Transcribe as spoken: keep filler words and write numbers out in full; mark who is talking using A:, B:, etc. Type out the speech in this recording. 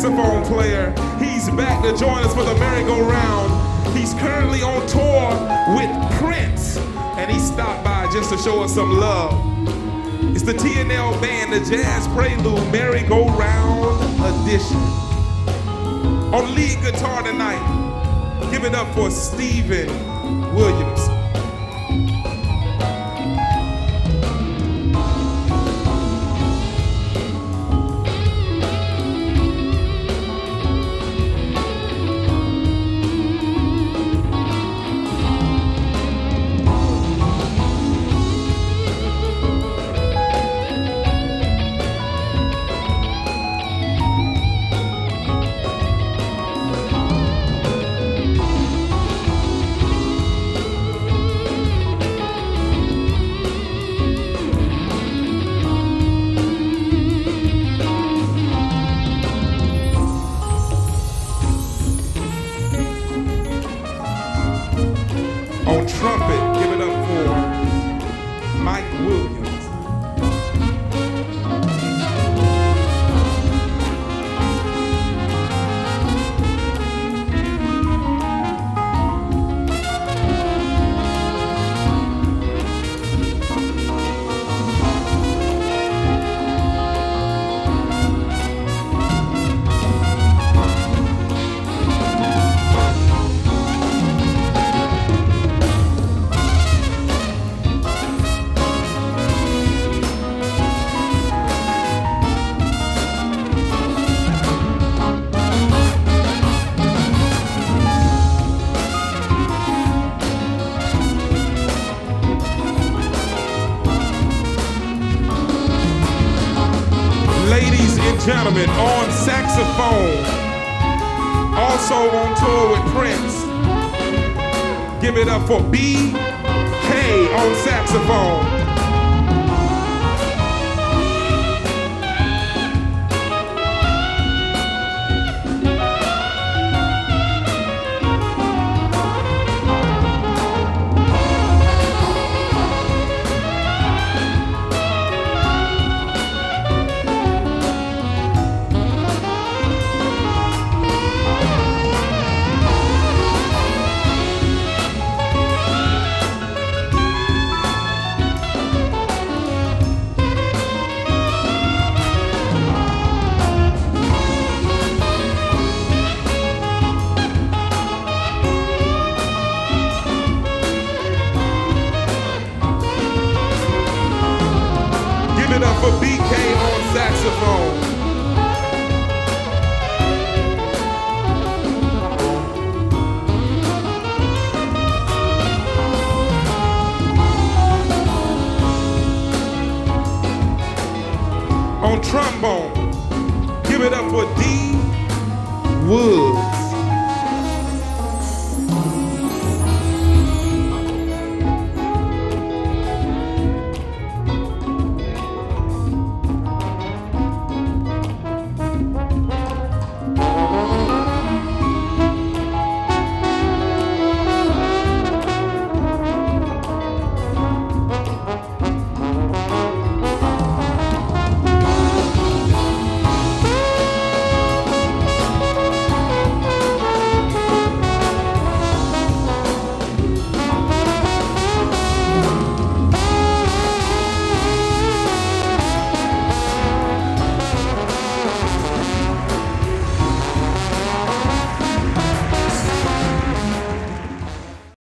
A: saxophone player. He's back to join us for the merry-go-round. He's currently on tour with Prince, and he stopped by just to show us some love. It's the T N L Band, the Jazz Prelude Merry-Go-Round Edition. On lead guitar tonight, give it up for Stephen Williams. On trumpet, give it up for Mike Williams. Ladies and gentlemen, on saxophone, also on tour with Prince, give it up for B K on saxophone. Give it up for B K on saxophone. On trombone, give it up for D Wood.